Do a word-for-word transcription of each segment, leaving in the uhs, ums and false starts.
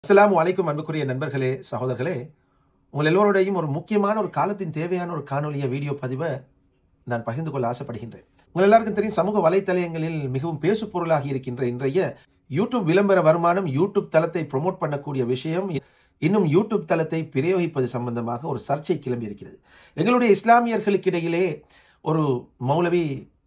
அஸ்ஸலாமு அலைக்கும் அன்புக்குரிய நண்பர்களே, சகோதரர்களே, உங்கள் எல்லோருடையும் ஒரு முக்கியமான ஒரு காலத்தின் தேவையான ஒரு காணொலிய வீடியோ பதிவை நான் பகிர்ந்து கொள்ள ஆசைப்படுகின்றேன். உங்கள் எல்லாருக்கும் தெரியும், சமூக வலைத்தளங்களில் மிகவும் பேசு பொருளாகி இருக்கின்ற இன்றைய யூடியூப் விளம்பர வருமானம், யூடியூப் தளத்தை ப்ரொமோட் பண்ணக்கூடிய விஷயம், இன்னும் யூடியூப் தளத்தை பிரயோகிப்பது சம்பந்தமாக ஒரு சர்ச்சை கிளம்பி இருக்கிறது. எங்களுடைய இஸ்லாமியர்களுக்கு இடையிலே ஒரு மௌலவி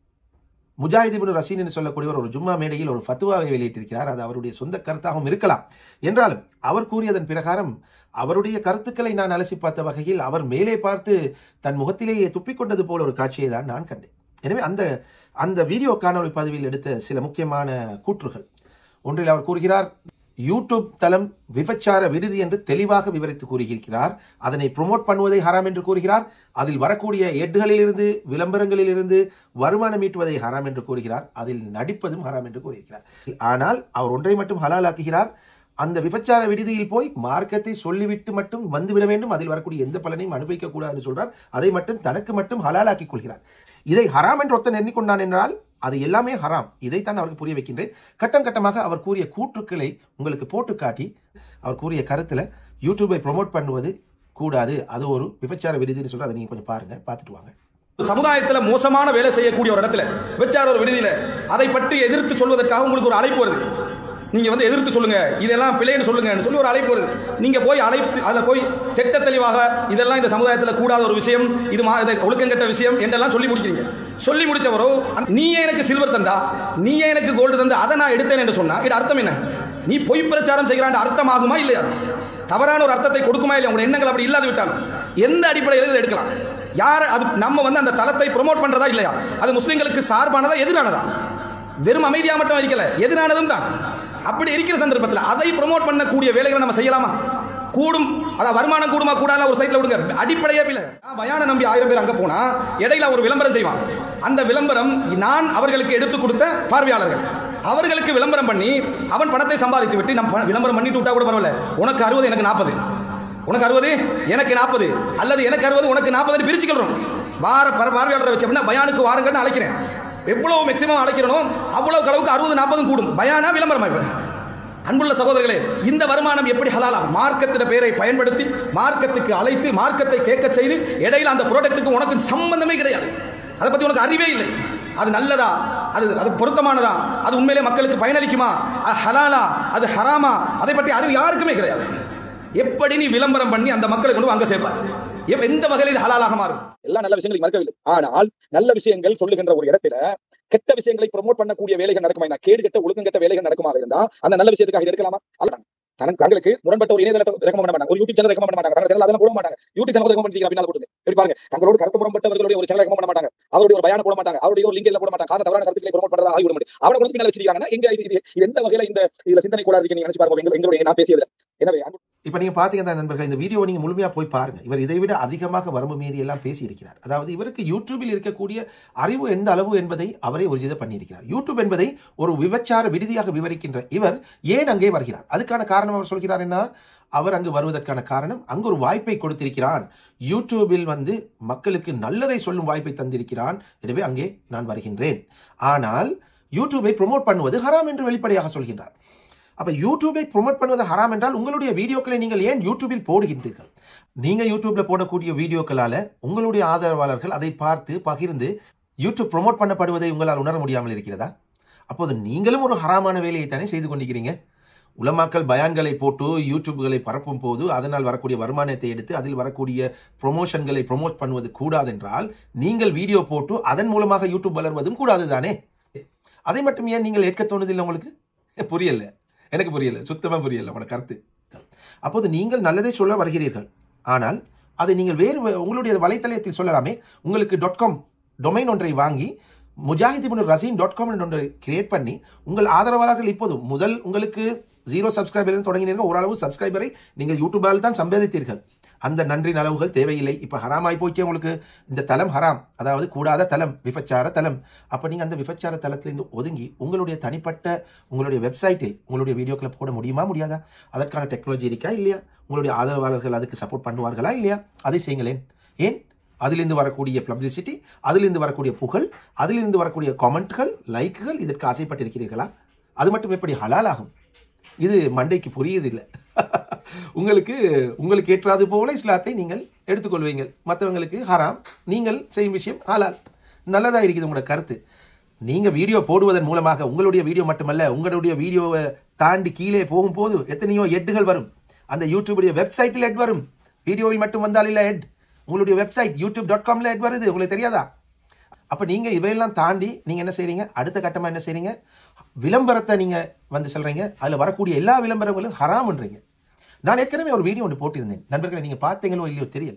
முஜாஹித் இப்னு ரசீன் என்று சொல்லக்கூடியவர் ஒரு ஜும்மா மேடையில் ஒரு ஃபத்வாவை வெளியிட்டிருக்கிறார். அது அவருடைய சொந்த கருத்தாகவும் இருக்கலாம். என்றாலும் அவர் கூறியதன் பிரகாரம் அவருடைய கருத்துக்களை நான் அலசி பார்த்த வகையில் அவர் மேலே பார்த்து தன் முகத்திலேயே துப்பிக்கொண்டது போல ஒரு காட்சியை தான் நான் கண்டேன். எனவே அந்த அந்த வீடியோ காணொலி பதிவில் எடுத்த சில முக்கியமான கூற்றுகள். ஒன்றில் அவர் கூறுகிறார், யூடியூப் தளம் விபச்சார விடுதி என்று தெளிவாக விவரித்து கூறியிருக்கிறார். அதனை ப்ரொமோட் பண்ணுவதை ஹராம் என்று கூறுகிறார். அதில் வரக்கூடிய எட்களிலிருந்து விளம்பரங்களிலிருந்து வருமானம் ஈட்டுவதை ஹராம் என்று கூறுகிறார். அதில் நடிப்பதும் ஹராம் என்று கூறுகிறார். ஆனால் அவர் ஒன்றை மட்டும் ஹலாலாக்குகிறார், அந்த விபச்சார விடுதியில் போய் மார்க்கத்தை சொல்லிவிட்டு மட்டும் வந்துவிட வேண்டும், அதில் வரக்கூடிய எந்த பலனையும் அனுபவிக்க கூடாது என்று சொல்றார். அதை மட்டும் தனக்கு மட்டும் ஹலாலாக்கிக் கொள்கிறார். இதை ஹராம் என்று ஒருத்தன் எண்ணிக்கொண்டான் என்றால் அது எல்லாமே ஹராம். இதைத்தான் அவருக்கு புரிய வைக்கின்றேன். கட்டம் கட்டமாக அவர் கூறிய கூற்றுக்களை உங்களுக்கு போட்டு காட்டி, அவர் கூறிய கருத்துல யூடியூபை ப்ரொமோட் பண்ணுவது கூடாது, அது ஒரு விபச்சார விடுதின்னு சொல்ற. அதை நீங்க கொஞ்சம் பாருங்க, பார்த்துட்டு வாங்க. சமுதாயத்துல மோசமான வேலை செய்யக்கூடிய ஒரு இடத்துல விபச்சார ஒரு விடுதியில அதை பற்றி எதிர்த்து சொல்வதற்காக உங்களுக்கு ஒரு அழைப்பு வருது. நீங்க வந்து எதிர்த்து சொல்லுங்க, இதெல்லாம் பிழைன்னு சொல்லுங்கன்னு சொல்லி ஒரு அழைப்பு வருது. நீங்க போய் அழைத்து அதில் போய் திட்ட தெளிவாக இதெல்லாம் இந்த சமுதாயத்தில் கூடாத ஒரு விஷயம், இது ஒழுக்கம் கெட்ட விஷயம் என்றெல்லாம் சொல்லி முடிக்கிறீங்க. சொல்லி முடிச்சவரோ, நீயே எனக்கு சில்வர் தந்தா, நீயே எனக்கு கோல்டு தந்தா, அதை நான் எடுத்தேன் என்று சொன்னா இது அர்த்தம் என்ன? நீ பொய் பிரச்சாரம் செய்கிறான் அர்த்தம் ஆகுமா இல்லையா? தவறான ஒரு அர்த்தத்தை கொடுக்குமா இல்லையா? உங்களுடைய எண்ணங்கள் அப்படி இல்லாது விட்டாலும் எந்த அடிப்படையில் இதை எடுக்கலாம்? யார் அது நம்ம வந்து அந்த தளத்தை ப்ரொமோட் பண்றதா இல்லையா? அது முஸ்லிம்களுக்கு சார்பானதா எதிரானதா? வெறும் அமைதியா மட்டும் இருக்கல, எதிரானதும் தான். அப்படி இருக்கிற சந்தர்ப்பத்தில் அதை ப்ரொமோட் பண்ணக்கூடிய வேலைகளை நம்ம செய்யலாமா? கூடும். அதான் வருமானம் கூடுமா கூடாது ஒரு சைட்ல விடுங்க, அடிப்படையே இல்லை. பயான நம்பி ஆயிரம் பேர் அங்க போனா இடையில ஒரு விளம்பரம் செய்வான். அந்த விளம்பரம் நான் அவர்களுக்கு எடுத்து கொடுத்த பார்வையாளர்கள், அவர்களுக்கு விளம்பரம் பண்ணி அவன் பணத்தை சம்பாதித்து விட்டு நம்ம விளம்பரம் பண்ணிட்டு விட்டா கூட பரவாயில்ல, உனக்கு அறுபது எனக்கு நாற்பது, உனக்கு அறுபது எனக்கு நாற்பது, அல்லது எனக்கு அறுபது உனக்கு நாற்பது பிரிச்சுக்கிறோம். வார பார்வையாளரை வச்சு அப்படின்னா பயானுக்கு வாருங்கன்னு அழைக்கிறேன். எவ்வளவு மேக்சிமம் அழைக்கிறோம் அவ்வளவு அளவுக்கு அறுபது நாற்பதும் கூடும். பயானா விளம்பரம். அன்புள்ள சகோதரர்களே, இந்த வருமானம் எப்படி ஹலாலா? மார்க்கத்தின் பெயரை பயன்படுத்தி மார்க்கத்துக்கு அழைத்து மார்க்கத்தை கேட்க செய்து இடையில அந்த ப்ராடக்ட்டுக்கு உனக்கு சம்பந்தமே கிடையாது, அதை பத்தி உனக்கு அறிவே இல்லை. அது நல்லதா, அது அது பொருத்தமானதா, அது உண்மையிலே மக்களுக்கு பயனளிக்குமா, அது ஹலாலா அது ஹராமா, அதை பற்றி அறிவு யாருக்குமே கிடையாது. எப்படி நீ விளம்பரம் பண்ணி அந்த மக்களை கொண்டு அங்க சேர்ப்பார்? எந்த வகையில் இது ஹலாலாக மாறும்? எல்லா நல்ல விஷயங்களை மறக்கவில்லை, ஆனால் நல்ல விஷயங்கள் சொல்லுகின்ற ஒரு இடத்துல கெட்ட விஷயங்களை ப்ரொமோட் பண்ணக்கூடிய வேலைகள் நடக்குமா? கேடு கெட்ட ஒழுக்கம் கெட்ட வேலைகள் நடக்குமாக இருந்தா அந்த நல்ல விஷயத்துக்காக எடுக்கலாமா? அல்ல, தங்களுக்கு முரண்பட்ட ஒரு இணையதளத்தை ரெக்கமெண்ட் பண்ண மாட்டாங்க, ஒரு யூடியூப் சேனல் ரெக்கமெண்ட் பண்ண மாட்டாங்க, அதெல்லாம் போட மாட்டாங்க. யூடியூப் சேனல் ரெக்கமெண்ட் பண்ணி பின்னால போடுங்க. எப்படி பாருங்க, தங்களோட கருத்து முரண்பட்டவர்களுடைய ஒரு சேனல் ரெக்கமெண்ட் பண்ண மாட்டாங்க, அவருடைய ஒரு பயான போட மாட்டாங்க, அவருடைய ஒரு லிங்க் எல்லாம் போட மாட்டாங்க. காரணம் தவறான கருத்துக்களை ப்ரொமோட் பண்றதா ஆகி விட மாட்டாங்க. அவரை கொண்டு பின்னால வச்சிருக்காங்கன்னா எங்க இது எந்த வகையில இந்த இதுல சிந்தனை கூட இருக்கு? நீங்க நினைச்சு பாருங்க எங்களுடைய நான் பேசியதுல. எனவே இப்ப நீங்க பாத்தீங்கன்னா நண்பர்கள், இந்த வீடியோ நீங்க முழுமையா போய் பாருங்க. இவர் இதை விட அதிகமாக வரம்பு மீறி எல்லாம் பேசி இருக்கிறார். அதாவது இவருக்கு யூடியூபில் இருக்கக்கூடிய அறிவு எந்த அளவு என்பதை அவரே உறுதி பண்ணியிருக்கிறார். யூடியூப் என்பதை ஒரு விபச்சார விடுதியாக விவரிக்கின்ற இவர் ஏன் அங்கே வருகிறார்? அதுக்கான காரணம் அவர் சொல்கிறார் என்ன? அவர் அங்கு வருவதற்கான காரணம், அங்கு ஒரு வாய்ப்பை கொடுத்திருக்கிறான், யூடியூபில் வந்து மக்களுக்கு நல்லதை சொல்லும் வாய்ப்பை தந்திருக்கிறான், எனவே அங்கே நான் வருகின்றேன். ஆனால் யூடியூபை ப்ரொமோட் பண்ணுவது ஹராம் என்று வெளிப்படையாக சொல்கின்றார். அப்ப யூடியூபை ப்ரொமோட் பண்ணுவது ஹராம் என்றால் உங்களுடைய வீடியோக்களை நீங்கள் ஏன் யூடியூபில் போடுகின்றீர்கள்? நீங்க யூடியூப்ல போடக்கூடிய வீடியோக்களால உங்களுடைய ஆதரவாளர்கள் அதை பார்த்து பகிர்ந்து யூடியூப் ப்ரொமோட் பண்ணப்படுவதை உங்களால் உணர முடியாமல் இருக்கிறதா? அப்போது நீங்களும் ஒரு ஹராமான வேலையை தானே செய்து கொண்டிருக்கிறீங்க. உலமாக்கள் பயான்களை போட்டு யூடியூப்களை பரப்பும் போது அதனால் வரக்கூடிய வருமானத்தை எடுத்து அதில் வரக்கூடிய ப்ரொமோஷன்களை ப்ரொமோட் பண்ணுவது கூடாது என்றால் நீங்கள் வீடியோ போட்டு அதன் மூலமாக யூடியூப் வளர்வதும் கூடாது தானே? அதை மட்டும் ஏன் நீங்கள் ஏற்க தோணுதில்லை? உங்களுக்கு புரியல, எனக்கு புரியல, சுத்தமா புரியல உங்களோட கருத்து. அப்போது நீங்கள் நல்லதை சொல்ல வருகிறீர்கள், ஆனால் அதை நீங்கள் வேறு உங்களுடைய வலைத்தளத்தில் சொல்லலாமே. உங்களுக்கு டாட் காம் டொமைன் ஒன்றை வாங்கி முஜாஹித் இப்னு ரசீன் டாட் காம் ஒன்றை கிரியேட் பண்ணி உங்கள் ஆதரவாளர்கள் இப்போது முதல் உங்களுக்கு ஜீரோ சப்ஸ்கிரைபர் தொடங்கினீர்கள், ஓரளவு சப்ஸ்கிரைபரை நீங்கள் யூடியூபால் தான் சம்பாதித்தீர்கள். அந்த நன்றி நலவுகள் தேவையில்லை. இப்போ ஹராம் ஆகி போச்சு உங்களுக்கு. இந்த தலம் ஹராம், அதாவது கூடாத தலம், விபச்சார தலம். அப்போ நீங்கள் அந்த விபச்சார தலத்திலிருந்து ஒதுங்கி உங்களுடைய தனிப்பட்ட உங்களுடைய வெப்சைட்டில் உங்களுடைய வீடியோக்களை போட முடியுமா முடியாதா? அதற்கான டெக்னாலஜி இருக்கா இல்லையா? உங்களுடைய ஆதரவாளர்கள் அதுக்கு சப்போர்ட் பண்ணுவார்களா இல்லையா? அதை செய்யுங்களேன். ஏன்? அதிலிருந்து வரக்கூடிய பப்ளிசிட்டி, அதிலிருந்து வரக்கூடிய புகழ், அதிலிருந்து வரக்கூடிய கமெண்ட்கள், லைக்குகள், இதற்கு ஆசைப்பட்டிருக்கிறீர்களா? அது மட்டும் எப்படி ஹலால் ஆகும்? இது மண்டைக்கு புரியுது இல்லை. உங்களுக்கு உங்களுக்கு ஏற்றாது போல இஸ்லாத்தை நீங்கள் எடுத்துக்கொள்வீங்கள், மற்றவங்களுக்கு ஹராம், நீங்கள் செய்யும் விஷயம் ஹலால். நல்லதா இருக்குது உங்களோட கருத்து. நீங்க வீடியோ போடுவதன் மூலமாக உங்களுடைய வீடியோ மட்டுமல்ல, உங்களுடைய வீடியோவை தாண்டி கீழே போகும்போது எத்தனையோ எட்டுகள் வரும். அந்த யூடியூபுடைய வெப்சைட்டில் எட் வரும். வீடியோவில் மட்டும் வந்தால் இல்லை எட், உங்களுடைய வெப்சைட் யூடியூப் டாட் காம்ல எட் வருது. உங்களுக்கு தெரியாதா? அப்போ நீங்கள் இவையெல்லாம் தாண்டி நீங்கள் என்ன செய்றீங்க, அடுத்த கட்டமாக என்ன செய்றீங்க, விளம்பரத்தை நீங்கள் வந்து சொல்கிறீங்க. அதில் வரக்கூடிய எல்லா விளம்பரங்களும் ஹராம்ன்றீங்க. நான் ஏற்கனவே ஒரு வீடியோ ஒன்று போட்டிருந்தேன் நண்பர்களை, நீங்கள் பார்த்தீங்களோ இல்லையோ தெரியல.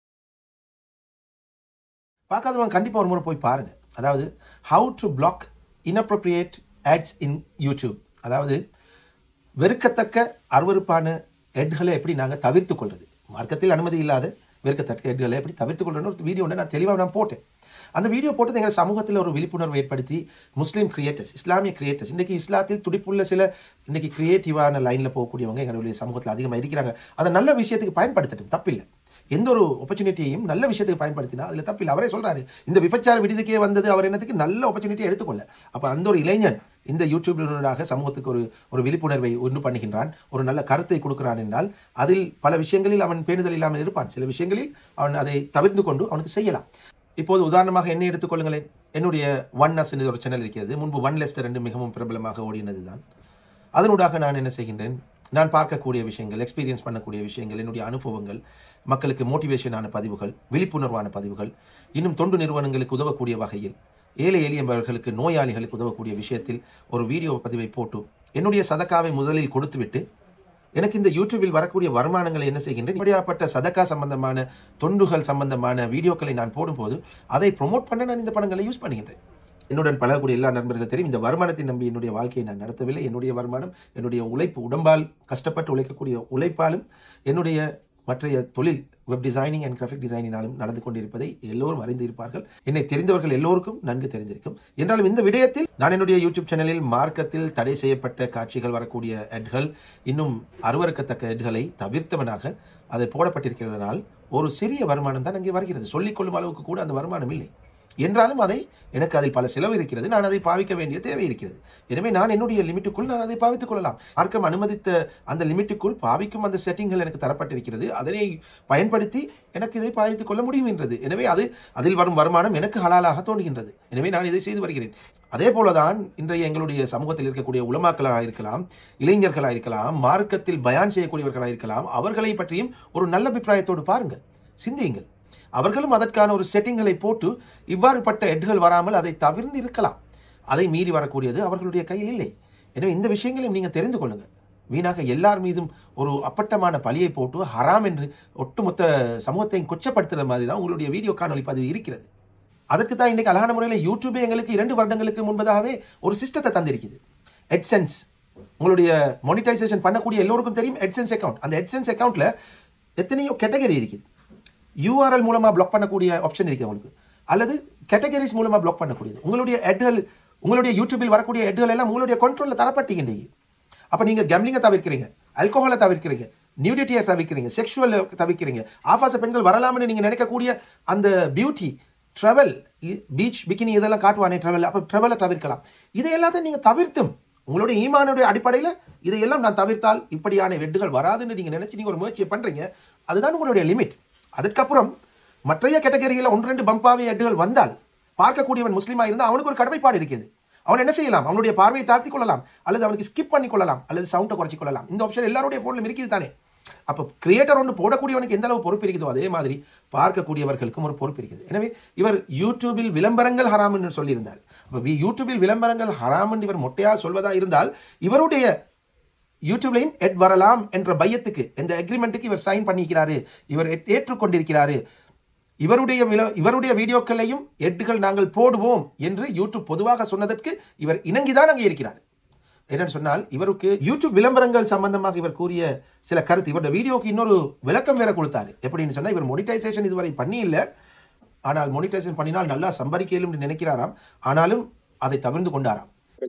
பார்க்காதவங்க கண்டிப்பாக ஒரு முறை போய் பாருங்கள். அதாவது how to block inappropriate ads in YouTube. அதாவது வெறுக்கத்தக்க அருவருப்பான எட்களை எப்படி நாங்கள் தவிர்த்து கொள்வது, மார்க்கத்தில் அனுமதி இல்லாத வெறுக்கத்தக்க எட்களை எப்படி தவிர்த்து கொள்றதுன்னு ஒரு வீடியோ ஒன்று நான் தெளிவாக நான் போட்டேன். அந்த வீடியோ போட்டது எங்கள் சமூகத்தில் ஒரு விழிப்புணர்வு ஏற்படுத்தி முஸ்லீம் கிரியேட்டர்ஸ், இஸ்லாமிய கிரியேட்டர்ஸ், இன்றைக்கி இஸ்லாத்தில் துடிப்புள்ள சில இன்றைக்கி கிரியேட்டிவான லைனில் போகக்கூடியவங்க எங்களுடைய சமூகத்தில் அதிகமாக இருக்கிறாங்க. அதை நல்ல விஷயத்துக்கு பயன்படுத்தட்டும், தப்பில்லை. எந்த ஒரு ஆப்பர்ச்சுனிட்டியையும் நல்ல விஷயத்துக்கு பயன்படுத்தினா அதில் தப்பில்லை. அவரே சொல்கிறாரு, இந்த விபச்சார விடுதிக்கே வந்தது அவர் என்னத்துக்கு நல்ல ஆப்பர்ச்சுனிட்டியை எடுத்துக்கொள்ள. அப்போ அந்த ஒரு இளைஞன் இந்த யூடியூபினராக சமூகத்துக்கு ஒரு ஒரு விழிப்புணர்வை ஒன்று பண்ணுகின்றான், ஒரு நல்ல கருத்தை கொடுக்கிறான் என்றால் அதில் பல விஷயங்களில் அவன் பேணுதல் இல்லாமல் இருப்பான். சில விஷயங்களில் அவன் அதை தவிர்த்து கொண்டு அவனுக்கு செய்யலாம். இப்போது உதாரணமாக என்னை எடுத்துக்கொள்ளுங்களேன். என்னுடைய ஒன் அஸ் என்ற ஒரு சேனல் இருக்கிறது. முன்பு ஒன் லெஸ்டர் என்று மிகவும் பிரபலமாக ஓடினது தான். அதனூடாக நான் என்ன செய்கின்றேன், நான் பார்க்கக்கூடிய விஷயங்கள், எக்ஸ்பீரியன்ஸ் பண்ணக்கூடிய விஷயங்கள், என்னுடைய அனுபவங்கள், மக்களுக்கு மோட்டிவேஷனான பதிவுகள், விழிப்புணர்வான பதிவுகள், இன்னும் தொண்டு நிறுவனங்களுக்கு உதவக்கூடிய வகையில், ஏழை எளியவர்களுக்கு, நோயாளிகளுக்கு உதவக்கூடிய விஷயத்தில் ஒரு வீடியோ பதிவை போட்டு என்னுடைய சதக்காவை முதலில் கொடுத்துவிட்டு எனக்கு இந்த யூடியூபில் வரக்கூடிய வருமானங்களை என்ன செய்கின்றேன், இப்படியாப்பட்ட சதக்கா சம்பந்தமான தொண்டுகள் சம்பந்தமான வீடியோக்களை நான் போடும்போது அதை ப்ரொமோட் பண்ண நான் இந்த படங்களை யூஸ் பண்ணுகின்றேன். என்னுடன் பழகக்கூடிய எல்லா நண்பர்கள் தெரியும், இந்த வருமானத்தை நம்பி என்னுடைய வாழ்க்கையை நான் நடத்தவில்லை. என்னுடைய வருமானம் என்னுடைய உழைப்பு, உடம்பால் கஷ்டப்பட்டு உழைக்கக்கூடிய உழைப்பாலும் என்னுடைய மற்றைய தொழில் வெப் டிசைனிங் அண்ட் கிராஃபிக் டிசைனினாலும் நடந்து கொண்டிருப்பதை எல்லோரும் அறிந்து இருப்பார்கள். என்னை தெரிந்தவர்கள் எல்லோருக்கும் நன்கு தெரிந்திருக்கும். என்றாலும் இந்த விடயத்தில் நான் என்னுடைய யூடியூப் சேனலில் மார்க்கத்தில் தடை செய்யப்பட்ட காட்சிகள் வரக்கூடிய எட்கள், இன்னும் அருவருக்கத்தக்க எட்களை தவிர்த்தவனாக அதை போடப்பட்டிருக்கிறதுனால் ஒரு சிறிய வருமானம் தான் அங்கே வருகிறது. சொல்லிக்கொள்ளும் அளவுக்கு கூட அந்த வருமானம் இல்லை. என்றாலும் அதை எனக்கு அதில் பல செலவு இருக்கிறது, நான் அதை பாவிக்க வேண்டிய தேவை இருக்கிறது. எனவே நான் என்னுடைய லிமிட்டுக்குள் நான் அதை பாவித்துக் கொள்ளலாம். மார்க்கம் அனுமதித்த அந்த லிமிட்டுக்குள் பாவிக்கும் அந்த செட்டிங்கள் எனக்கு தரப்பட்டிருக்கிறது. அதனை பயன்படுத்தி எனக்கு இதை பாவித்துக் கொள்ள முடியும் என்றது. எனவே அது அதில் வரும் வருமானம் எனக்கு ஹலாலாக தோன்றுகின்றது. எனவே நான் இதை செய்து வருகிறேன். அதே போலதான் இன்றைய எங்களுடைய சமூகத்தில் இருக்கக்கூடிய உலமாக்களாக இருக்கலாம், இளைஞர்களாக இருக்கலாம், மார்க்கத்தில் பயான் செய்யக்கூடியவர்களாக இருக்கலாம், அவர்களை பற்றியும் ஒரு நல்ல அபிப்பிராயத்தோடு பாருங்கள், சிந்தியுங்கள். அவர்களும் அதற்கான ஒரு செட்டிங்களை போட்டு இவ்வாறு பட்ட எட்கள் வராமல் அதை தவிர்த்து இருக்கலாம். அதை மீறி வரக்கூடியது அவர்களுடைய கையில் இல்லை. எனவே இந்த விஷயங்களையும் நீங்கள் தெரிந்து கொள்ளுங்கள். வீணாக எல்லார் மீதும் ஒரு அப்பட்டமான பழியை போட்டு ஹராம் என்று ஒட்டுமொத்த சமூகத்தையும் கொச்சப்படுத்துகிற மாதிரி தான் உங்களுடைய வீடியோ காணொலி பதிவு இருக்கிறது. அதற்கு தான் இன்றைக்கு அழகான முறையில் யூடியூபே எங்களுக்கு இரண்டு வருடங்களுக்கு முன்பதாகவே ஒரு சிஸ்டத்தை தந்திருக்குது. எட்சென்ஸ், உங்களுடைய மானிட்டைசேஷன் பண்ணக்கூடிய எல்லோருக்கும் தெரியும் எட்சென்ஸ் அக்கௌண்ட். அந்த எட்சென்ஸ் அக்கௌண்ட்டில் எத்தனையோ கேட்டகரி இருக்குது. யூஆர்எல் மூலமாக பிளாக் பண்ணக்கூடிய ஆப்ஷன் இருக்குது உங்களுக்கு, அல்லது கேட்டகரிஸ் மூலமாக பிளாக் பண்ணக்கூடியது. உங்களுடைய எட்கள், உங்களுடைய யூடியூபில் வரக்கூடிய எட்கள் எல்லாம் உங்களுடைய கண்ட்ரோலில் தரப்பட்டீங்க. அப்போ நீங்கள் கேம்லிங்கை தவிர்க்கிறீங்க, ஆல்கோஹாலை தவிர்க்கிறீங்க, நியூடிட்டியை தவிர்க்கிறீங்க, செக்ஷுவல் தவிர்க்கிறீங்க, ஆபாச பெண்கள் வரலாம்னு நீங்கள் நினைக்கக்கூடிய அந்த பியூட்டி, ட்ராவல், பீச், பிகினி இதெல்லாம் காட்டுவானே ட்ராவல், அப்போ ட்ராவலை தவிர்க்கலாம். இதை எல்லாத்தையும் நீங்கள் தவிர்த்தும் உங்களுடைய ஈமானுடைய அடிப்படையில் இதையெல்லாம் நான் தவிர்த்தால் இப்படியான வெட்டுகள் வராதுன்னு நீங்கள் நினைச்சு நீங்கள் ஒரு முயற்சியை பண்ணுறீங்க. அதுதான் உங்களுடைய லிமிட். அதுக்கப்புறம் மற்றைய கேட்டகரியில் ஒன்று ரெண்டு பம்பாவி எட்டுகள் வந்தால் பார்க்கக்கூடியவன் முஸ்லீமாக இருந்தால் அவனுக்கு ஒரு கடமைப்பாடு இருக்குது. அவன் என்ன செய்யலாம், அவனுடைய பார்வையை தாழ்த்தி கொள்ளலாம், அல்லது அவனுக்கு ஸ்கிப் பண்ணி கொள்ளலாம், அல்லது சவுண்டை குறைச்சி கொள்ளலாம். இந்த ஆப்ஷன் எல்லாருடைய ஃபோனிலும் இருக்குது தானே. அப்போ கிரியேட்டர் ஒன்று போடக்கூடியவனுக்கு எந்த அளவு பொறுப்பு இருக்குதோ அதே மாதிரி பார்க்கக்கூடியவர்களுக்கும் ஒரு பொறுப்பு இருக்குது. எனவே இவர் யூடியூபில் விளம்பரங்கள் ஹராம் என்று சொல்லியிருந்தார். அப்போ யூடியூபில் விளம்பரங்கள் ஹராம் என்று இவர் மொட்டையாக சொல்வதா இருந்தால் இவருடைய யூடியூப்லையும் எட் வரலாம் என்ற பையத்துக்கு, இந்த அக்ரிமெண்ட்டுக்கு இவர் சைன் பண்ணிக்கிறாரு, இவர் ஏற்றுக்கொண்டிருக்கிறாரு. இவருடைய இவருடைய வீடியோக்களையும் எட்டுகள் நாங்கள் போடுவோம் என்று யூடியூப் பொதுவாக சொன்னதற்கு இவர் இணங்கிதான் அங்கே இருக்கிறார். என்னன்னு சொன்னால் இவருக்கு யூடியூப் விளம்பரங்கள் சம்பந்தமாக இவர் கூறிய சில கருத்து, இவருடைய வீடியோக்கு இன்னொரு விளக்கம் வேற கொடுத்தாரு. எப்படின்னு சொன்னால் இவர் மோனிடைசேஷன் இதுவரை பண்ணி இல்லை, ஆனால் மோனிடைசேஷன் பண்ணினால் நல்லா சம்பாதிக்கலும் நினைக்கிறாராம், ஆனாலும் அதை தவிர்த்து கொண்டாராம்.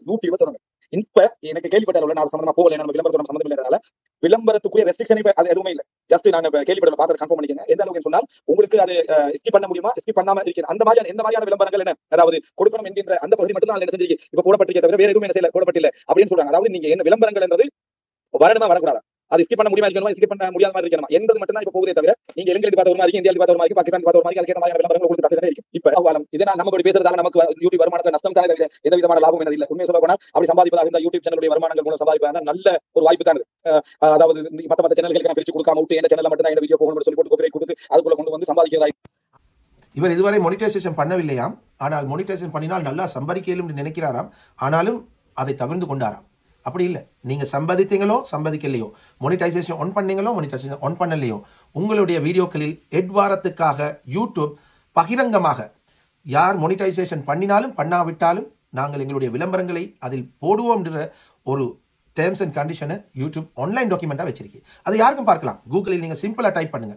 இப்ப எனக்கு கேள்விப்பட்டால நான் சம்பந்தமா போகல, நம்ம விளம்பரத்தோட சம்பந்தம் இல்லைனால விளம்பரத்துக்குரிய ரெஸ்ட்ரிக்ஷன் அது எதுவுமே இல்லை. ஜஸ்ட் நாங்க கேள்விப்பட்ட பார்த்து கன்ஃபார்ம் பண்ணிக்கங்க. எந்த அளவுக்கு சொன்னால் உங்களுக்கு அது ஸ்கிப் பண்ண முடியுமா, ஸ்கிப் பண்ணாம இருக்கிற அந்த மாதிரியான எந்த மாதிரியான விளம்பரங்கள் என்ன, அதாவது கொடுக்கணும் என்கின்ற அந்த பகுதி மட்டும் தான் என்ன செஞ்சிருக்கு இப்ப போடப்பட்டிருக்க தவிர வேற எதுவும் என்ன செய்யல, போடப்பட்டில்லை அப்படின்னு சொல்றாங்க. அதாவது நீங்க என்ன விளம்பரங்கள் என்றது வரணுமா வரக்கூடாதா, அது ஸ்கிப் பண்ண முடியுமா இருக்கணுமா, ஸ்கிப் பண்ண முடியாத மாதிரி இருக்கணுமா என்பது மட்டும் தான் இப்ப போகுதே தவிர நீங்க இலங்கைக்கு பார்த்த ஒரு மாதிரி, இந்தியாவுக்கு பார்த்த ஒரு மாதிரி, பாகிஸ்தான் பார்த்த ஒரு மாதிரி அதுக்கேற்ற மாதிரி விளம்பரங்கள் உங்களுக்கு தந்துட்டே இருக்கும். இப்ப இதை நான் நம்ம பேசுறதால நமக்கு யூடியூப் வருமானத்துல நஷ்டம் தானே தவிர எந்த விதமான லாபம் என்ன இல்ல. உண்மையை சொல்ல போனால் அப்படி சம்பாதிப்பதாக இந்த யூடியூப் சேனலுடைய வருமானங்கள் மூலம் சம்பாதிப்பதாக நல்ல ஒரு வாய்ப்பு தான். அதாவது மத்த மத்த சேனல்களுக்கு நான் பிரிச்சு கொடுக்காம விட்டு எந்த சேனல்ல மட்டும் தான் இந்த வீடியோ போகணும்னு சொல்லி போட்டு காப்பிரைட் கொடுத்து அதுக்குள்ள கொண்டு வந்து சம்பாதிக்கிறதா. இவர் இதுவரை மொனிடைசேஷன் பண்ணவில்லையாம், ஆனால் மொனிடைசேஷன் பண்ணினால் நல்லா சம்பாதிக்கலும் நினைக்கிறாராம், ஆனாலும் அதை தவிர்த்து கொண்டாராம். அப்படி இல்லை, நீங்க சம்பாதித்தீங்களோ சம்பாதிக்கலையோ, மொனிடைசேஷன் ஒன் பண்ணீங்களோ மொனிடைசேஷன் ஒன் பண்ணலையோ, உங்களுடைய வீடியோக்களில் எட்வாரத்துக்காக யூடியூப் பகிரங்கமாக யார் மொனிடைசேஷன் பண்ணினாலும் பண்ணாவிட்டாலும் நாங்கள் எங்களுடைய விளம்பரங்களை அதில் போடுவோம் என்ற ஒரு டேர்ம்ஸ் அண்ட் கண்டிஷனை யூடியூப் ஆன்லைன் டாக்குமெண்டா வச்சிருக்கு. அதை யாருக்கும் பார்க்கலாம். கூகுளில் நீங்க சிம்பிளா டைப் பண்ணுங்க,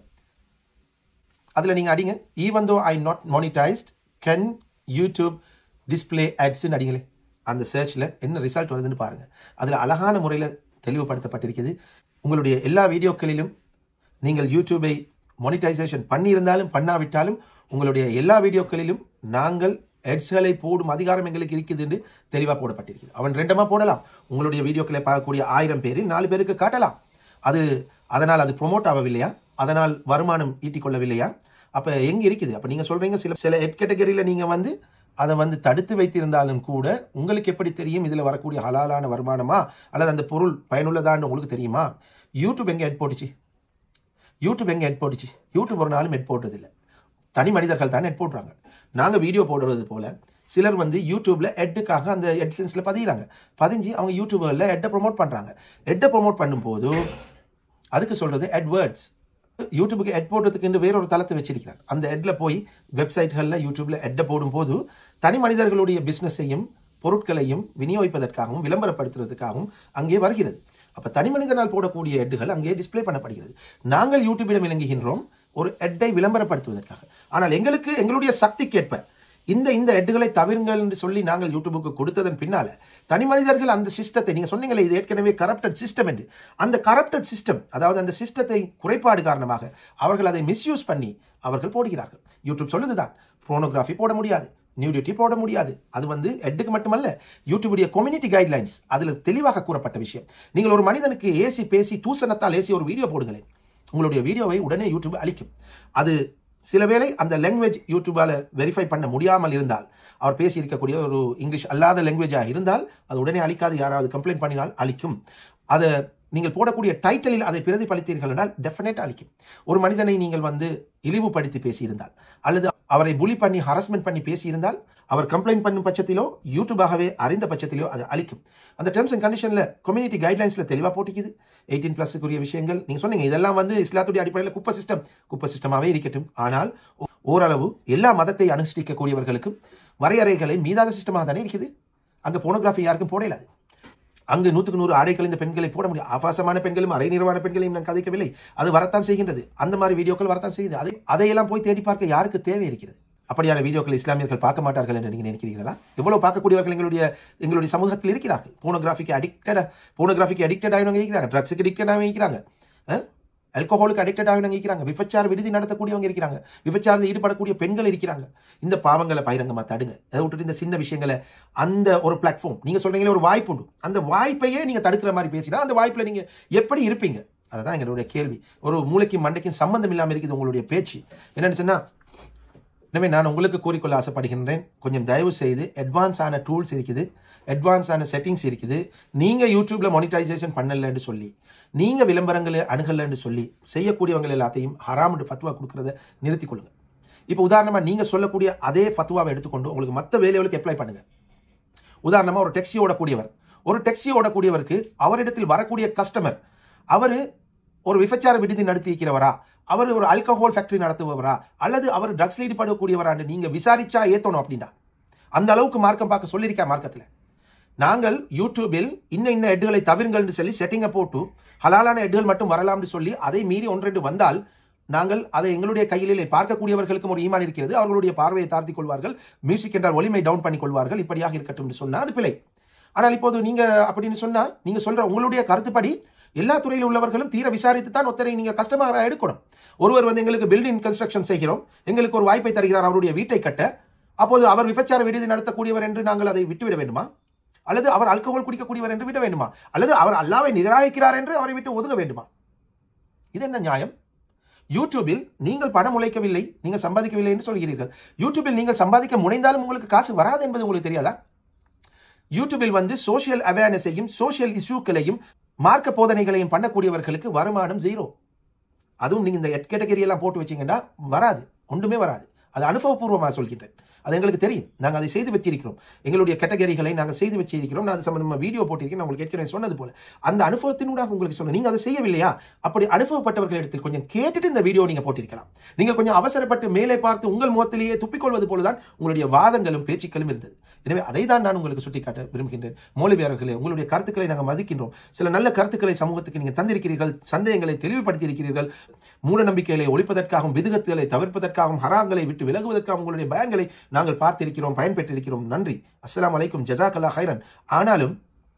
அதில் நீங்கள் அடிங்க even though I not monetized can YouTube display ஆட்ஸ்ன்னு அடிங்களே, அந்த சர்ச்சில் என்ன ரிசல்ட் வருதுன்னு பாருங்கள். அதில் அழகான முறையில் தெளிவுபடுத்தப்பட்டிருக்குது. உங்களுடைய எல்லா வீடியோக்களிலும் நீங்கள் யூடியூபை மானிடைசேஷன் பண்ணியிருந்தாலும் பண்ணாவிட்டாலும் உங்களுடைய எல்லா வீடியோக்களிலும் நாங்கள் எட்ஸ்களை போடும் அதிகாரம் எங்களுக்கு இருக்குது என்று தெளிவாக போடப்பட்டிருக்குது. அவன் ரெண்டமாக போடலாம். உங்களுடைய வீடியோக்களை பார்க்கக்கூடிய ஆயிரம் பேரில் நாலு பேருக்கு காட்டலாம். அது அதனால் அது ப்ரொமோட் ஆகவில்லையா, அதனால் வருமானம் ஈட்டிக்கொள்ளவில்லையா? அப்போ எங்கே இருக்குது? அப்போ நீங்கள் சொல்கிறீங்க சில சில எட் கேட்டகரியில் நீங்கள் வந்து அதை வந்து தடுத்து வைத்திருந்தாலும் கூட உங்களுக்கு எப்படி தெரியும் இதில் வரக்கூடிய ஹலாலான வருமானமா அல்லது அந்த பொருள் பயனுள்ளதான்னு உங்களுக்கு தெரியுமா? யூடியூப் எங்கே எட் போட்டுச்சு? யூடியூப் எங்கே எட் போட்டுச்சு? யூடியூப் ஒரு நாளும் எட் போடுறதில்லை. தனி மனிதர்கள் தான் எட் போடுறாங்க. நாங்கள் வீடியோ போடுறது போல் சிலர் வந்து யூடியூப்ல எட்டுக்காக அந்த எட்சென்ஸில் பதிகிறாங்க. பதிஞ்சு அவங்க யூடியூபரில் எட்டை ப்ரொமோட் பண்ணுறாங்க. எட்டை ப்ரொமோட் பண்ணும்போது அதுக்கு சொல்கிறது அட்வர்ட்ஸ். யூடியூபுக்கு எட் போடுறதுக்கு வேற ஒரு தளத்தை வச்சிருக்கிறார். அந்த எட்ல போய் வெப்சைட்களில் யூடியூப்ல எட்டை போடும்போது தனி மனிதர்களுடைய பிஸ்னஸையும் பொருட்களையும் விநியோகிப்பதற்காகவும் விளம்பரப்படுத்துறதுக்காகவும் அங்கே வருகிறது. அப்போ தனி மனிதனால் போடக்கூடிய எட்டுகள் அங்கே டிஸ்பிளே பண்ணப்படுகிறது. நாங்கள் யூடியூபிடம் விளங்குகின்றோம் ஒரு எட்டை விளம்பரப்படுத்துவதற்காக. ஆனால் எங்களுக்கு எங்களுடைய சக்திக்கேற்ப இந்த இந்த எட்டுகளை தவிருங்கள் என்று சொல்லி நாங்கள் யூடியூபுக்கு கொடுத்ததன் பின்னால தனி மனிதர்கள் அந்த சிஸ்டத்தை, நீங்க சொன்னீங்களே இது ஏற்கனவே கரப்டட் சிஸ்டம் என்று, அந்த கரப்டட் சிஸ்டம், அதாவது அந்த சிஸ்டத்தை குறைபாடு காரணமாக அவர்கள் அதை மிஸ்யூஸ் பண்ணி அவர்கள் போடுகிறார்கள். யூடியூப் சொல்லுதுதான் போனோகிராஃபி போட முடியாது, நியூடிட்டி போட முடியாது. அது வந்து எட்டுக்கு மட்டுமல்ல, யூடியூபுடைய கம்யூனிட்டி கைட்லைன்ஸ் அதில் தெளிவாக கூறப்பட்ட விஷயம். நீங்கள் ஒரு மனிதனுக்கு ஏசி பேசி தூசணத்தால் ஏசி ஒரு வீடியோ போடுங்களேன், உங்களுடைய வீடியோவை உடனே யூடியூப் அளிக்கும். அது சில வேளை அந்த லாங்குவேஜ் யூடியூபால் வெரிஃபை பண்ண முடியாமல் இருந்தால், அவர் பேசி இருக்கக்கூடிய ஒரு இங்கிலீஷ் அல்லாத லாங்குவேஜாக இருந்தால் அது உடனே அளிக்காது. யாராவது கம்ப்ளைண்ட் பண்ணினால் அளிக்கும். அதை நீங்கள் போடக்கூடிய டைட்டிலில் அதை பிரதிபலித்தீர்கள் என்றால் டெஃபினேட் அளிக்கும். ஒரு மனிதனை நீங்கள் வந்து இழிவுபடுத்தி பேசியிருந்தால் அல்லது அவரை புலி பண்ணி ஹராஸ்மெண்ட் பண்ணி பேசியிருந்தால் அவர் கம்ப்ளைண்ட் பண்ணும் பட்சத்திலோ யூடியூபாகவே அறிந்த பட்சத்திலோ அது அளிக்கும். அந்த டேர்ம்ஸ் அண்ட் கண்டிஷனில் கம்யூனிட்டி கைட்லைன்ஸில் தெளிவாக போட்டிக்குது. எயிட்டீன் பிளஸுக்குரிய விஷயங்கள் நீங்கள் சொன்னீங்க. இதெல்லாம் வந்து இஸ்லாத்துடைய அடிப்படையில் குப்பை சிஸ்டம் குப்பை சிஸ்டமாகவே இருக்கட்டும். ஆனால் ஓரளவு எல்லா மதத்தை அனுஷ்டிக்கக்கூடியவர்களுக்கும் வரையறைகளை மீதாத சிஸ்டமாக தானே இருக்குது. அங்கே போனோகிராஃபி யாருக்கும் போட இயலாது. அங்கு நூற்றுக்கு நூறு ஆடை கலைந்த பெண்களை போட முடியும். ஆபாசமான பெண்களும் அரை நிர்வாண பெண்களையும் நான் கதைக்கவில்லை. அது வரத்தான் செய்கின்றது. அந்த மாதிரி வீடியோக்கள் வரத்தான் செய்யுது. அதை அதையெல்லாம் போய் தேடி பார்க்க யாருக்கு தேவை இருக்கிறது? அப்படியான வீடியோக்கள் இஸ்லாமியர்கள் பார்க்க மாட்டார்கள் என்று நீங்கள் நினைக்கிறீர்களா? எவ்வளவு பார்க்கக்கூடியவர்கள் எங்களுடைய எங்களுடைய சமூகத்தில் இருக்கிறார்கள். போனோகிராஃபிக்கு அடிக்டட் போனோகிராஃபிக்கு அடிக்டட் ஆகினவங்க இருக்கிறாங்க. ட்ரக்ஸுக்கு அடிக்டட் ஆகி இருக்கிறாங்க. ஆல்கஹாலுக்கு அடிக்டட் ஆகினவங்க இருக்கிறாங்க. விபச்சார விடுதி நடத்தக்கூடியவங்க இருக்கிறாங்க. விபச்சாரத்தில் ஈடுபடக்கூடிய பெண்கள் இருக்கிறாங்க. இந்த பாவங்களை பகிரங்கமாக தடுங்க. அதை விட்டுட்டு இந்த சின்ன விஷயங்களை அந்த ஒரு பிளாட்ஃபார்ம் நீங்கள் சொல்றீங்களே ஒரு வாய்ப்பு உண்டு, அந்த வாய்ப்பையே நீங்கள் தடுக்கிற மாதிரி பேசினா அந்த வாய்ப்பில் நீங்கள் எப்படி இருப்பீங்க? அதுதான் எங்களுடைய கேள்வி. ஒரு மூளைக்கும் மண்டைக்கும் சம்பந்தம் இல்லாமல் இருக்குது உங்களுடைய பேச்சு. என்னன்னு சொன்னா, எனவே நான் உங்களுக்கு கூறிக்கொள்ள ஆசைப்படுகின்றேன், கொஞ்சம் தயவு செய்து அட்வான்ஸ் ஆன டூல்ஸ் இருக்குது, அட்வான்ஸ் ஆன செட்டிங்ஸ் இருக்குது. நீங்கள் யூடியூப்ல மானிட்டைசேஷன் பண்ணலன்னு சொல்லி, நீங்கள் விளம்பரங்களை அணுகலன்னு சொல்லி செய்யக்கூடியவங்க எல்லாத்தையும் ஹராம் ஃபத்வா கொடுக்கறத நிறுத்திக் கொள்ளுங்க. இப்போ உதாரணமாக நீங்கள் சொல்லக்கூடிய அதே ஃபத்வாவை எடுத்துக்கொண்டு உங்களுக்கு மற்ற வேலைகளுக்கு அப்ளை பண்ணுங்க. உதாரணமாக ஒரு டெக்ஸி ஓடக்கூடியவர், ஒரு டெக்ஸி ஓடக்கூடியவருக்கு அவரிடத்தில் வரக்கூடிய கஸ்டமர் அவர் ஒரு விபச்சார விடுதி நடத்தி இருக்கிறவரா, அவர் ஒரு ஆல்கஹால் ஃபேக்டரி நடத்துபவரா, அல்லது அவர் ட்ரக்ஸ்ல ஈடுபடக்கூடியவரான்னு நீங்க விசாரிச்சா ஏத்தணும். அப்படின்னா அந்த அளவுக்கு மார்க்கம் பார்க்க சொல்லியிருக்கா மார்க்கத்தில். நாங்கள் யூடியூபில் இன்ன இன்ன எட்டுகளை தவிருங்கள் சொல்லி செட்டிங்கை போட்டு ஹலாலான எட்டுகள் மட்டும் வரலாம்னு சொல்லி அதை மீறி ஒன்றெண்டு வந்தால் நாங்கள் அதை எங்களுடைய கையிலே பார்க்கக்கூடியவர்களுக்கும் ஒரு ஈமான் இருக்கிறது. அவர்களுடைய பார்வையை தாழ்த்திக் கொள்வார்கள். மியூசிக் என்றால் ஒலிமை டவுன் பண்ணி கொள்வார்கள். இப்படியாக இருக்கட்டும் என்று சொன்னால் அது பிழை. ஆனால் இப்போது நீங்க அப்படின்னு சொன்னா நீங்க சொல்ற உங்களுடைய கருத்துப்படி எல்லா துறையில் உள்ளவர்களும் தீர விசாரித்து தான் ஒருத்தரை நீங்க கஸ்டமராக எடுக்கணும். ஒருவர் வந்து எங்களுக்கு பில்டிங் கன்ஸ்ட்ரக்ஷன் செய்கிறோம், எங்களுக்கு ஒரு வாய்ப்பை தருகிறார் அவருடைய வீட்டை கட்ட, அப்போது அவர் விபச்சார விடுதி நடத்தக்கூடியவர் என்று நாங்கள் அதை விட்டுவிட வேண்டுமா? அல்லது அவர் ஆல்கஹால் குடிக்கக்கூடியவர் என்று விட வேண்டுமா? அல்லது அவர் அல்லாஹ்வை நிராகரிக்கிறார் என்று அவரை விட்டு ஒதுங்க வேண்டுமா? இது என்ன நியாயம்? யூடியூபில் நீங்கள் பணம் உழைக்கவில்லை, நீங்கள் சம்பாதிக்கவில்லை என்று சொல்கிறீர்கள். யூடியூபில் நீங்கள் சம்பாதிக்க முனைந்தாலும் உங்களுக்கு காசு வராது என்பது உங்களுக்கு தெரியாதா? யூடியூபில் வந்து சோசியல் அவேர்னஸையும் சோசியல் இஷ்யூக்களையும் மார்க்க போதனைகளையும் பண்ணக்கூடியவர்களுக்கு வருமானம் ஜீரோ. அதுவும் நீங்கள் இந்த எட் கேட்டகரி எல்லாம் போட்டு வச்சீங்கன்னா வராது, ஒன்றுமே வராது. அது அனுபவபூர்வமாக சொல்கின்றேன். அது எங்களுக்கு தெரியும். நாங்கள் அதை செய்து வச்சிருக்கிறோம். எங்களுடைய கேட்டகரிகளை நாங்கள் செய்து வச்சிருக்கிறோம். நான் அது சம்பந்தமாக வீடியோ போட்டிருக்கேன். நான் உங்களுக்கு ஏற்கனவே சொன்னது போல அந்த அனுபவத்தினூடாக உங்களுக்கு சொல்ல நீங்கள் அதை செய்யவில்லையா? அப்படி அனுபவப்பட்டவர்கள் இடத்தில் கொஞ்சம் கேட்டுட்டு இந்த வீடியோ நீங்கள் போட்டிருக்கலாம். நீங்கள் கொஞ்சம் அவசரப்பட்டு மேலே பார்த்து உங்கள் முகத்திலேயே துப்பிக்கொள்வது போலதான் உங்களுடைய வாதங்களும் பேச்சுக்களும் இருந்தது. எனவே அதை தான் நான் உங்களுக்கு சுட்டிக்காட்ட விரும்புகின்றேன். மௌலவி அவர்களே, உங்களுடைய கருத்துக்களை நாங்கள் மதிக்கின்றோம். சில நல்ல கருத்துக்களை சமூகத்துக்கு நீங்கள் தந்திருக்கிறீர்கள், சந்தேகங்களை தெளிவுபடுத்தி இருக்கிறீர்கள். மூட நம்பிக்கைகளை ஒழிப்பதற்காகவும் விதுகத்துகளை தவிர்ப்பதற்காகவும் ஹராங்களை விட்டு விலகுவதற்காகவும் உங்களுடைய பயன்களை நாங்கள் பார்த்திருக்கிறோம், பயன்பெற்றிருக்கிறோம். நன்றி. அஸ்ஸலாமு அலைக்கும், ஜஸாக்கல்லாஹ் ஹைரன். ஆனாலும்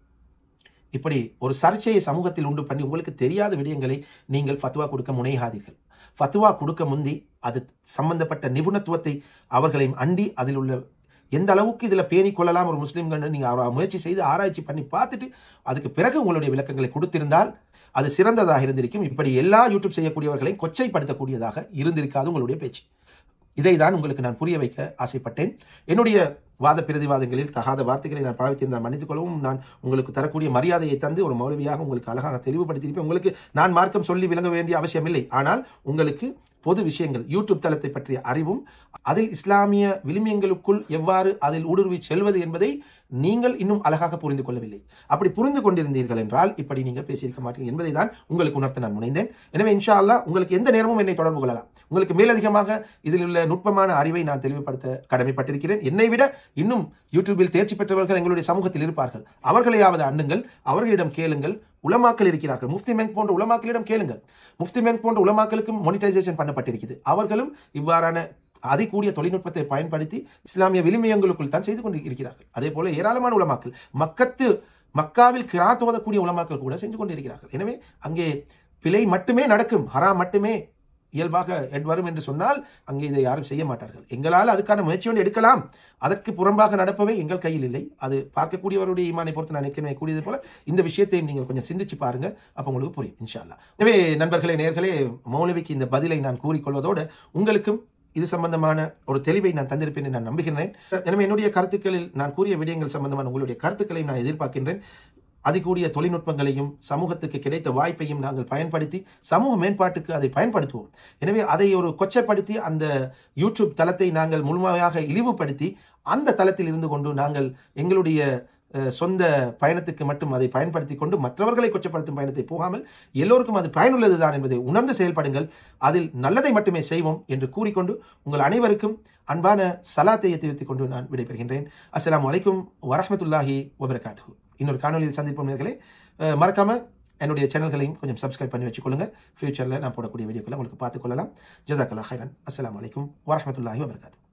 இப்படி ஒரு சர்ச்சையை சமூகத்தில் உண்டு பண்ணி உங்களுக்கு தெரியாத விடயங்களை நீங்கள் ஃபத்வா கொடுக்க முனையாதீர்கள். ஃபத்வா கொடுக்க முந்தி அது சம்பந்தப்பட்ட நிபுணத்துவத்தை அவர்களையும் அண்டி அதில் உள்ள எந்த அளவுக்கு இதில் பேணி கொள்ளலாம் ஒரு முஸ்லீம்கள் நீங்கள் முயற்சி செய்து ஆராய்ச்சி பண்ணி பார்த்துட்டு அதுக்கு பிறகு உங்களுடைய விளக்கங்களை கொடுத்திருந்தால் அது சிறந்ததாக இருந்திருக்கும். இப்படி எல்லா யூடியூப் செய்யக்கூடியவர்களை கொச்சைப்படுத்தக்கூடியதாக இருந்திருக்காது உங்களுடைய பேச்சு. இதை தான் உங்களுக்கு நான் புரிய வைக்க ஆசைப்பட்டேன். என்னுடைய வாத பிரதிவாதங்களில் தகாத வார்த்தைகளை நான் பாவித்திருந்தால் மன்னித்துக் கொள்ளவும். நான் உங்களுக்கு தரக்கூடிய மரியாதையை தந்து ஒரு மௌலவியாக உங்களுக்கு அழகாக தெளிவுபடுத்தியிருப்பேன். உங்களுக்கு நான் மார்க்கம் சொல்லி விளங்க வேண்டிய அவசியமில்லை. ஆனால் உங்களுக்கு பொது விஷயங்கள், யூடியூப் தளத்தை பற்றிய அறிவும் அதில் இஸ்லாமிய விழுமியங்களுக்குள் எவ்வாறு அதில் ஊடுருவி செல்வது என்பதை நீங்கள் இன்னும் அழகாக புரிந்து கொள்ளவில்லை. அப்படி புரிந்து கொண்டிருந்தீர்கள் என்றால் இப்படி நீங்கள் பேசியிருக்க மாட்டீர்கள் என்பதை தான் உங்களுக்கு உணர்த்த நான் முனைந்தேன். எனவே இன்ஷா அல்லாஹ் உங்களுக்கு எந்த நேரமும் என்னை தொடர்பு கொள்ளலாம். உங்களுக்கு மேலதிகமாக இதில் உள்ள நுட்பமான அறிவை நான் தெளிவுபடுத்த கடமைப்பட்டிருக்கிறேன். என்னை விட இன்னும் யூடியூபில் தேர்ச்சி பெற்றவர்கள் எங்களுடைய சமூகத்தில் இருப்பார்கள். அவர்களையாவது அண்ணுங்கள், அவர்களிடம் கேளுங்கள். உலமாக்கள் இருக்கிறார்கள். முஃப்தி மேங்க் போன்ற உலமாக்களிடம் கேளுங்கள். முஃப்தி மேங்க் போன்ற உலமாக்களுக்கும் மானிட்டைசேஷன் பண்ணப்பட்டிருக்கிறது. அவர்களும் இவ்வாறான அதிகூடிய தொழில்நுட்பத்தை பயன்படுத்தி இஸ்லாமிய விழுமியங்களுக்குள் தான் செய்து கொண்டு இருக்கிறார்கள். அதே போல ஏராளமான உலமாக்கள், மக்கத்து மக்காவில் கிராத் ஓதக்கூடிய உலமாக்கள் கூட செஞ்சு கொண்டிருக்கிறார்கள். எனவே அங்கே பிழை மட்டுமே நடக்கும், ஹராம் மட்டுமே இயல்பாக வரும் என்று சொன்னால் அங்கே இதை யாரும் செய்ய மாட்டார்கள். எங்களால் அதுக்கான முயற்சி ஒன்று எடுக்கலாம். அதற்கு புறம்பாக நடப்பவை எங்கள் கையில் இல்லை. அது பார்க்கக்கூடியவருடைய ஈமானை பொறுத்து நான் ஏற்கனவே கூடியது போல இந்த விஷயத்தையும் நீங்கள் கொஞ்சம் சிந்திச்சு பாருங்க. அப்போ உங்களுக்கு புரியும் இன்ஷா அல்லாஹ். எனவே நண்பர்களே, நேர்களே, மௌலவிக்கு இந்த பதிலை நான் கூறிக்கொள்வதோடு உங்களுக்கும் இது சம்பந்தமான ஒரு தெளிவை நான் தந்திருப்பேன் என்று நான் நம்புகிறேன். எனவே என்னுடைய கருத்துக்களில் நான் கூறிய விடயங்கள் சம்பந்தமான உங்களுடைய கருத்துக்களையும் நான் எதிர்பார்க்கின்றேன். அதிகூடிய தொழில்நுட்பங்களையும் சமூகத்துக்கு கிடைத்த வாய்ப்பையும் நாங்கள் பயன்படுத்தி சமூக மேம்பாட்டுக்கு அதை பயன்படுத்துவோம். எனவே அதை ஒரு கொச்சைப்படுத்தி அந்த யூடியூப் தளத்தை நாங்கள் முழுமையாக இழிவுபடுத்தி அந்த தளத்தில் இருந்து கொண்டு நாங்கள் எங்களுடைய சொந்த பயணத்துக்கு மட்டும் அதை பயன்படுத்தி கொண்டு மற்றவர்களை கொச்சப்படுத்தும் பயணத்தை போகாமல் எல்லோருக்கும் அது பயனுள்ளது தான் என்பதை உணர்ந்து செயல்படுங்கள். அதில் நல்லதை மட்டுமே செய்வோம் என்று கூறிக்கொண்டு உங்கள் அனைவருக்கும் அன்பான சலாத்தை தெரிவித்துக் கொண்டு நான் விடைபெறுகின்றேன். அஸ்ஸலாமு அலைக்கும் வரஹ்மத்துல்லாஹி வபரகாத்துஹு. இன்னொரு காணொலியில் சந்திப்போம் நேர்களே. மறக்காம என்னுடைய சேனல்களையும் கொஞ்சம் சப்ஸ்கிரைப் பண்ணி வச்சுக்கொள்ளுங்க. ஃபியூச்சரில் நான் போடக்கூடிய வீடியோக்களை உங்களுக்கு பார்த்துக்கொள்ளலாம். ஜஸாக்கல்லாஹ் ஹைரன். அஸ்ஸலாமு அலைக்கும் வரஹ்மத்துல்லாஹி வபரகாத்துஹு.